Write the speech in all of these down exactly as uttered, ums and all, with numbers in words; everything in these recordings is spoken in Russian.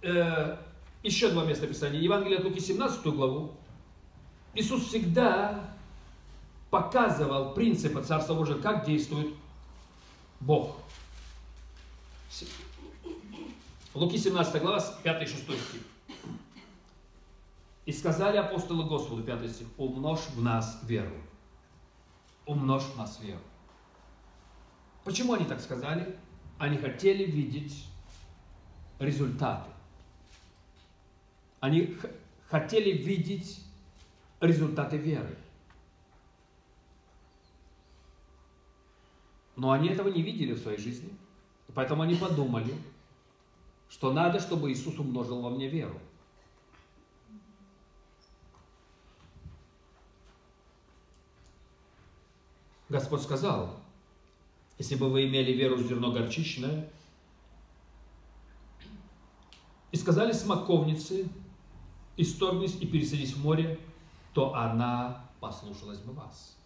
э, еще два места Писания. Евангелие от Луки, семнадцатую главу. Иисус всегда показывал принципы Царства Божьего, как действует Бог. Луки семнадцатая глава, пятый шестой стих. И сказали апостолы Господу, пятый стих, умножь в нас веру. Умножь в нас веру. Почему они так сказали? Они хотели видеть результаты. Они хотели видеть результаты веры. Но они этого не видели в своей жизни. Поэтому они подумали, что надо, чтобы Иисус умножил во мне веру. Господь сказал, если бы вы имели веру в зерно горчичное, и сказали смоковнице, исторгнись и пересадись в море, то она послушалась бы вас.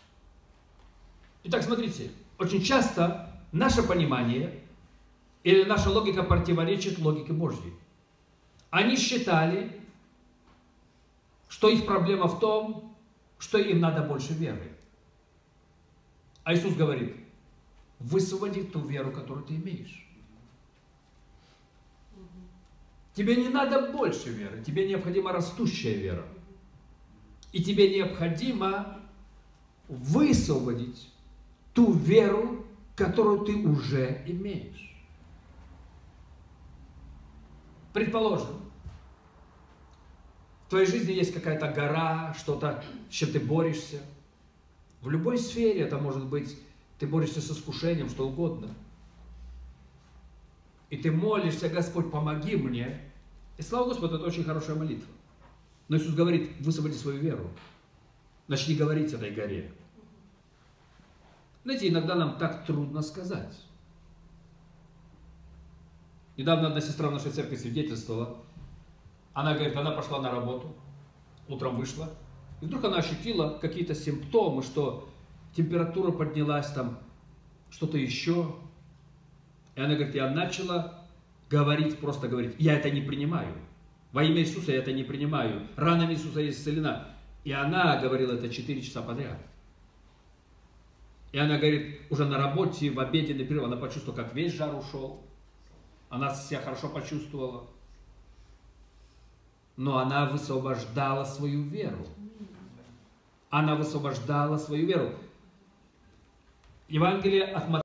Итак, смотрите, очень часто наше понимание или наша логика противоречит логике Божьей. Они считали, что их проблема в том, что им надо больше веры. А Иисус говорит, высвободи ту веру, которую ты имеешь. Тебе не надо больше веры, тебе необходима растущая вера. И тебе необходимо высвободить ту веру, которую ты уже имеешь. Предположим, в твоей жизни есть какая-то гора, что-то, с чем ты борешься. В любой сфере это может быть, ты борешься с искушением, что угодно. И ты молишься, Господь, помоги мне. И слава Господу, это очень хорошая молитва. Но Иисус говорит, высвободи свою веру. Начни говорить этой горе. Знаете, иногда нам так трудно сказать. Недавно одна сестра в нашей церкви свидетельствовала. Она говорит, она пошла на работу, утром вышла. И вдруг она ощутила какие-то симптомы, что температура поднялась, там что-то еще. И она говорит, я начала говорить, просто говорить, я это не принимаю. Во имя Иисуса я это не принимаю. Ранами Иисуса я исцелена. И она говорила это четыре часа подряд. И она говорит, уже на работе, в обеденный перерыв, она почувствовала, как весь жар ушел. Она себя хорошо почувствовала. Но она высвобождала свою веру. Она высвобождала свою веру. Евангелие от Матфея.